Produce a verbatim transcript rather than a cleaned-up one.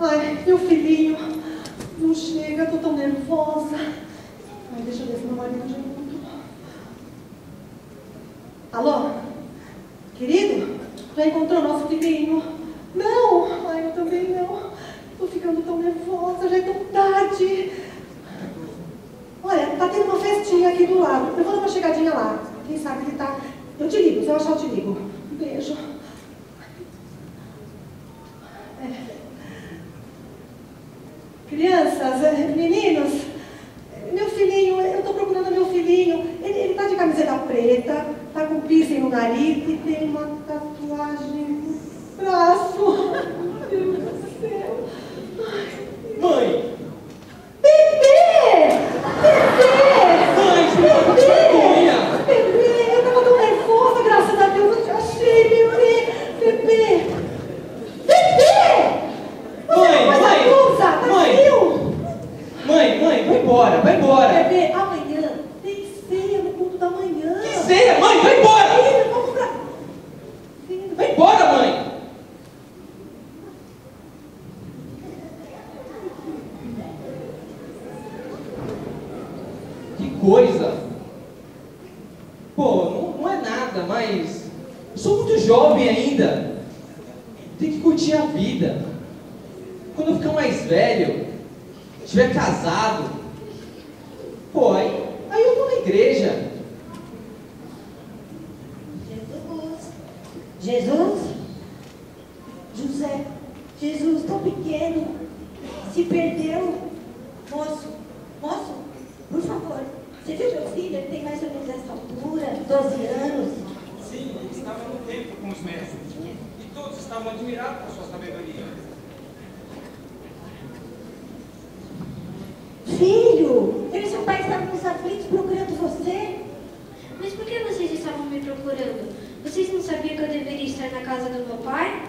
Ai, meu filhinho, não chega, tô tão nervosa. Ai, deixa eu ver se meu marido já encontrou. Alô? Querido, já encontrou nosso filhinho? Não, ai, eu também não. Tô ficando tão nervosa, já é tão tarde. Olha, tá tendo uma festinha aqui do lado. Eu vou dar uma chegadinha lá. Quem sabe ele tá... Eu te ligo, se eu achar eu te ligo. Um beijo. É. Crianças, meninos, meu filhinho, eu tô procurando meu filhinho. Ele, ele tá de camiseta preta, tá com piercing no nariz e tem uma tatuagem no braço. Meu Deus do céu. Ai, mãe! Bebê! Bebê! Mãe, explica de vergonha! Bebê, eu tava tão nervosa, graças a Deus, eu te achei, bebê! Bebê! Bebê! Mãe, Mas mãe! a blusa, tá Mãe! frio! Mãe, mãe, vai embora, vai embora! Bebê, amanhã tem ceia no culto da manhã. Que ceia? Mãe, vai embora! Filho, vamos pra... Filho. Vai embora, mãe! Que coisa! Pô, não, não é nada, mas eu sou muito jovem ainda. Tem que curtir a vida. Quando eu ficar mais velho, estiver casado, pô, aí, aí eu vou na igreja. Jesus, Jesus, José, Jesus tão pequeno, se perdeu. Moço, moço, por favor, você viu meu filho? Ele tem mais ou menos essa altura, doze anos. Sim, ele estava no templo com os mestres, e todos estavam admirados com sua sabedoria. Filho, eu e seu pai estavam nos aflitos procurando você. Mas por que vocês estavam me procurando? Vocês não sabiam que eu deveria estar na casa do meu pai?